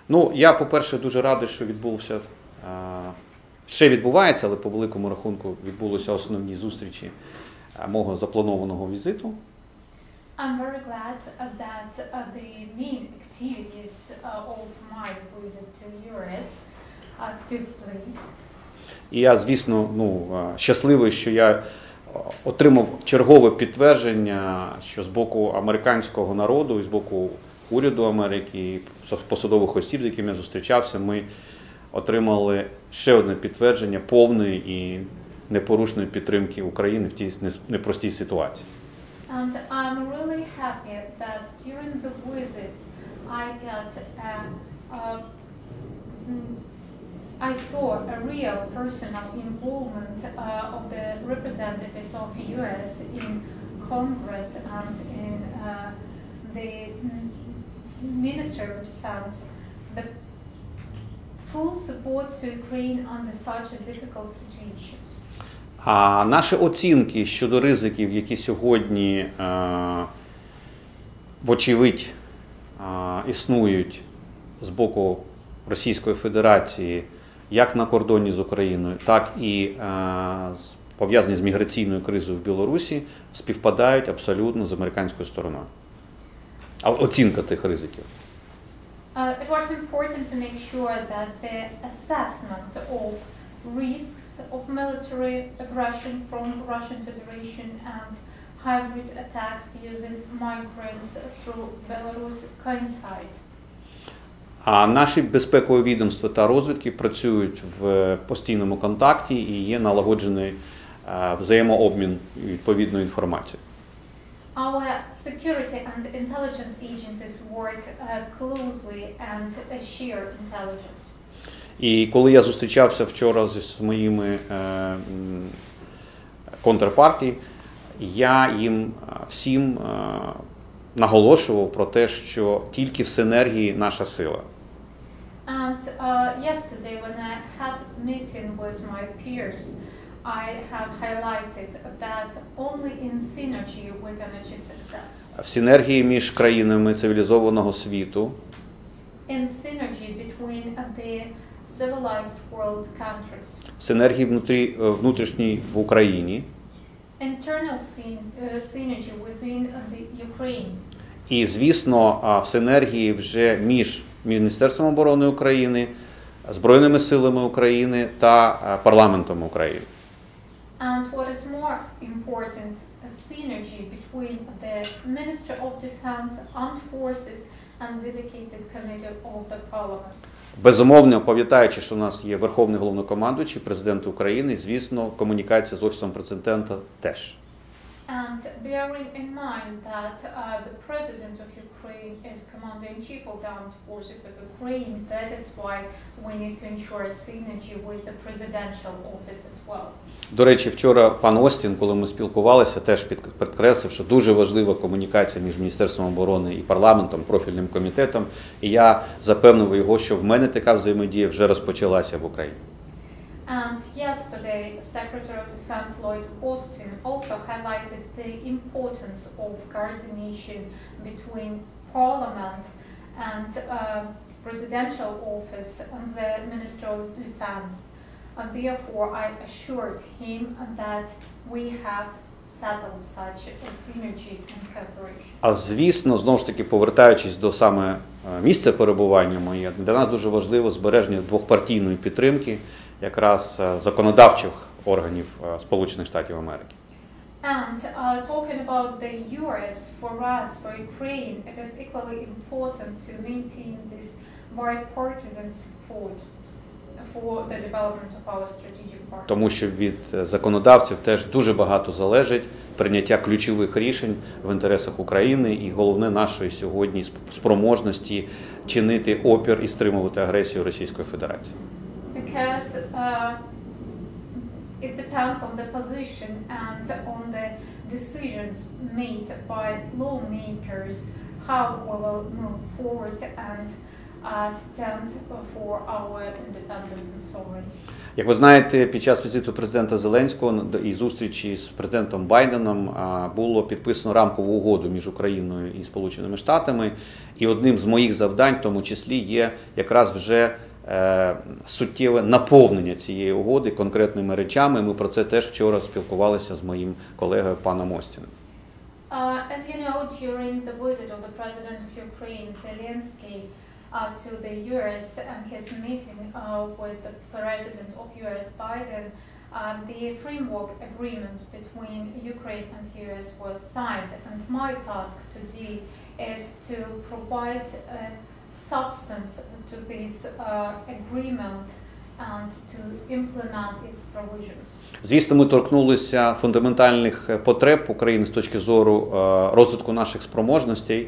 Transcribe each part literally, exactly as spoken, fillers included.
Ну, я, по-перше, дуже радий, що відбувся, ще відбувається, але по великому рахунку відбулися основні зустрічі мого запланованого візиту. I'm very glad uh, that uh, the main activities uh, of my visit to U S uh, took place. І я, звісно, ну, щасливий, що я отримав чергове підтвердження, що з боку американського народу і з боку уряду Америки, і посадових осіб, з якими я зустрічався, ми отримали ще одне підтвердження повної і непорушної підтримки України в тій непростій ситуації. And I'm really happy that during the visit I got a, a, I saw a real personal involvement uh, of the representatives of U S in Congress and in uh, the Ministry of Defense, the full support to Ukraine under such a difficult situation. А наші оцінки щодо ризиків, які сьогодні, е, вочевидь, е, існують з боку Російської Федерації, як на кордоні з Україною, так і е, пов'язані з міграційною кризою в Білорусі, співпадають абсолютно з американською стороною. А оцінка тих ризиків. Uh, it was important to make sure that the assessment of risks of military aggression from Russian Federation and hybrid attacks using migrants through Belarus coincide. А наші безпекові відомства та розвідки працюють в постійному контакті і є налагоджений взаємообмін відповідною інформацією. Our security and intelligence agencies work uh, closely and uh, share intelligence. І коли я зустрічався вчора зі своїми е, контрпартій, я їм всім е, наголошував про те, що тільки в синергії наша сила. And uh, yesterday when I had a meeting with my peers, I have highlighted that only in synergy we can achieve success. В синергії між країнами цивілізованого світу. In synergy between the civilized world countries. В синергії внутрі, внутрішній в Україні. Internal synergy within the Ukraine. І, звісно, в синергії вже між Міністерством оборони України, Збройними силами України та парламентом України. And what is more important, a synergy between the Ministry of Defense, Armed Forces and dedicated committee of the Parliament. Безумовно, пам'ятаючи, що у нас є Верховний Головнокомандуючий, Президент України, звісно, комунікація з Офісом Президента теж. And bearing in mind that uh, the President of Ukraine is Commander-in-Chief of the Armed Forces of Ukraine, that is why we need to ensure synergy with the Presidential Office as well. До речі, вчора пан Остін, коли ми спілкувалися, теж підкреслив, що дуже важлива комунікація між Міністерством оборони і парламентом, профільним комітетом, і я запевнив його, що в мене така взаємодія вже розпочалася в Україні. And yesterday, Secretary of Defense Lloyd Austin also highlighted the importance of coordination between Parliament and uh, Presidential Office and the Minister of Defense. And therefore, I assured him that we have settled such a synergy and cooperation. А звісно, знову ж таки, повертаючись до саме місця перебування моє, для нас дуже важливо збереження двохпартійної підтримки якраз законодавчих органів Сполучених Штатів Америки. And uh, talking about the U S, for us, for Ukraine, it is equally important to maintain this bipartisan support for the development of our strategic partners. Тому що від законодавців теж дуже багато залежить прийняття ключових рішень в інтересах України і головне нашої сьогодні спроможності чинити опір і стримувати агресію Російської Федерації. Because uh, it depends on the position and on the decisions made by lawmakers how we will move forward and uh, stand for our independence and sovereignty. Як ви знаєте, під час візиту президента Зеленського і зустрічі з президентом Байденом а, було підписано рамкову угоду між Україною і Сполученими Штатами. І одним з моїх завдань, в тому числі, є якраз вже е, суттєве наповнення цієї угоди конкретними речами. Ми про це теж вчора спілкувалися з моїм колегою паном Остіном. Uh, as you know, during the visit of the President of Ukraine, Zelensky, uh, to the U S and his meeting uh, with the President of U S Biden, uh, the framework agreement between Ukraine and U S was signed. And my task today is to provide uh, substance to this uh, agreement and to implement its provisions. Звісно, ми торкнулися фундаментальних потреб України з точки зору е, розвитку наших спроможностей.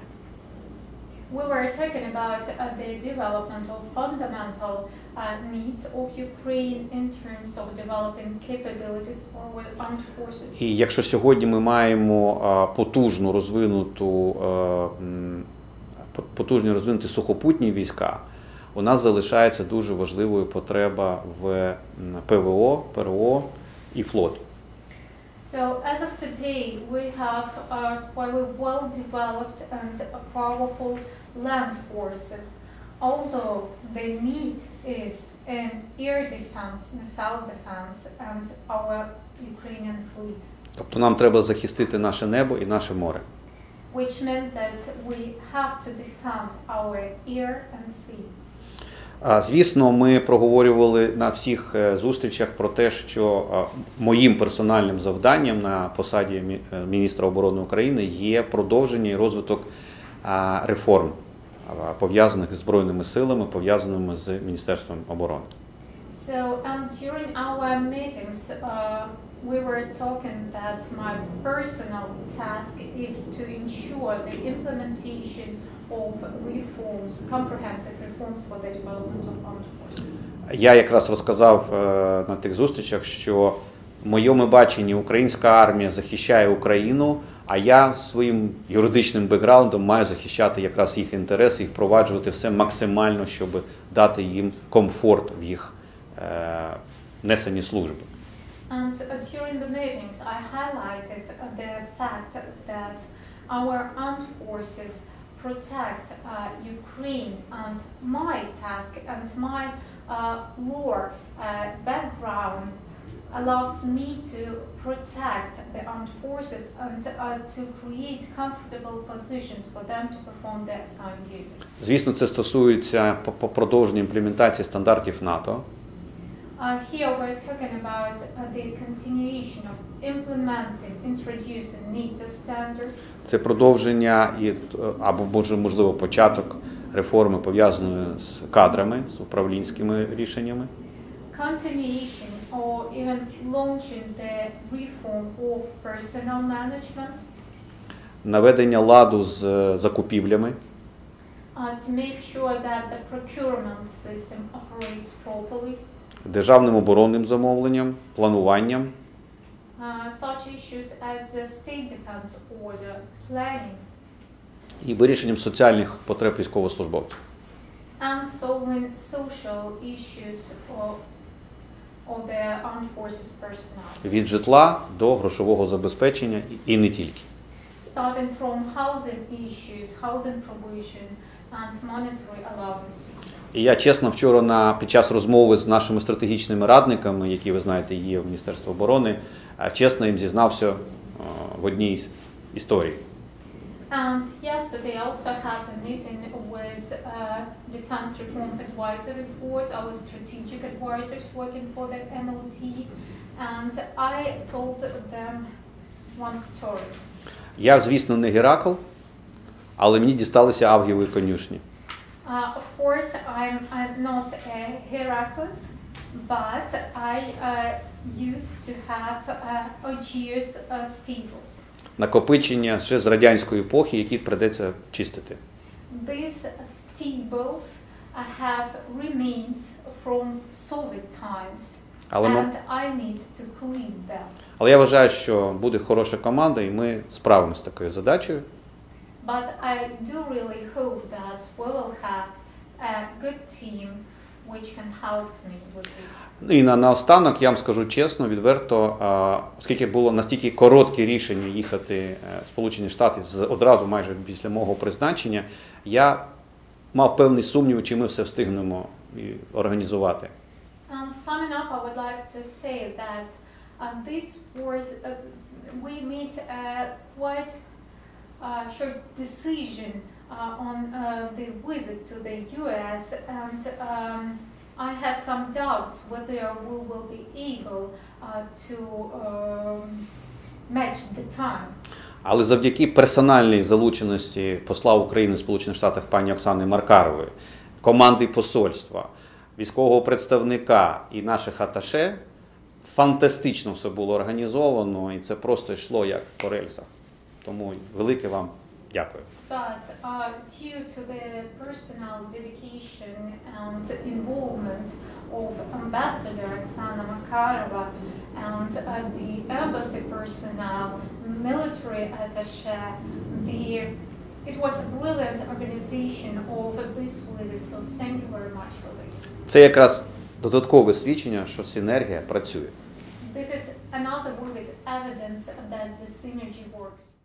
We were talking about uh, the development of fundamental uh, needs of Ukraine in terms of developing capabilities for our armed forces. І якщо сьогодні ми маємо е, потужну розвинуту е, м, потужні розвинуті сухопутні війська, у нас залишається дуже важливою потреба в ПВО, ПРО і флот. So as of today, we have uh, very well-developed and powerful land forces. Although the need is in air defense, missile defense, and our Ukrainian fleet. Тобто нам треба захистити наше небо і наше море. Which meant that we have to defend our air and sea. Звісно, ми проговорювали на всіх зустрічах про те, що моїм персональним завданням на посаді міністра оборони України є продовження і розвиток реформ, пов'язаних з Збройними силами, пов'язаними з Міністерством оборони. So, and during our meetings, uh, we were talking that my personal task is to ensure the implementation of reforms, comprehensive reforms for the development of armed forces. Я якраз розказав на тих зустрічах, що в моєму баченні українська армія захищає Україну, а я своїм юридичним бекграундом маю захищати якраз їх інтереси і впроваджувати все максимально, щоб дати їм комфорт в їх е, несенні служби. And uh, during the meetings, I highlighted uh, the fact that our armed forces protect uh, Ukraine, and my task and my uh, lore uh, background allows me to protect the armed forces and uh, to create comfortable positions for them to perform their assigned duties. Звісно, це стосується по продовженню імплементації стандартів НАТО. Uh, here we're talking about uh, the continuation of implementing, introducing NATO standards. Це продовження і або може можливо початок реформи, пов'язаної з кадрами, з управлінськими рішеннями. Continuation or even launching the reform of personnel management. Наведення ладу з закупівлями. Uh, to make sure that the procurement system operates properly. Державним оборонним замовленням, плануванням. Uh, such issues as the state defense order, planning. І вирішенням соціальних потреб військовослужбовців. And solving social issues of, of the armed forces personnel. Від житла до грошового забезпечення і не тільки. Starting from housing issues, housing provision and monetary allowances. І я чесно вчора на під час розмови з нашими стратегічними радниками, які ви знаєте, є в Міністерстві оборони, чесно їм зізнався в одній з історій. And yesterday I also had a meeting with uh, Defense Reform Advisory Board, our strategic advisors working for the M O T, and I told them one story. Я, звісно, не Геракл, але мені дісталися авгієві конюшні. Uh, of course, I'm, I'm not a Heracles, but I uh, used to have uh, Augeas uh, stables. Накопичення ще з радянської епохи, які придеться чистити. These stables uh, have remains from Soviet times, Але, ми, and I need to clean them. але я вважаю, що буде хороша команда, і ми справимося з такою задачею. But I do really hope that we will have team which can help me with this. І на, наостанок я вам скажу чесно, відверто, а, оскільки було настільки коротке рішення їхати е, в Сполучені Штати з- одразу майже після мого призначення, я мав певний сумнів, чи ми все встигнемо і організувати. And summing up, I would like to say that uh, this was uh, we made a quite uh, short decision uh, on uh, the visit to the U S, and um, I had some doubts whether we will be able uh, to um, match the time. Але завдяки персональній залученості посла України в Сполучених Штатах пані Оксани Маркарової, команди посольства, військового представника і наших аташе, фантастично все було організовано, і це просто йшло як по рельсах. Тому велике вам дякую. But uh, due to the personal dedication and involvement of Ambassador Oksana Makarova and uh, the embassy personnel, military attaché, the it was a brilliant organization of this visit. So thank you very much for this. Це якраз додаткове свідчення, що синергія працює. This is another vivid evidence that the synergy works.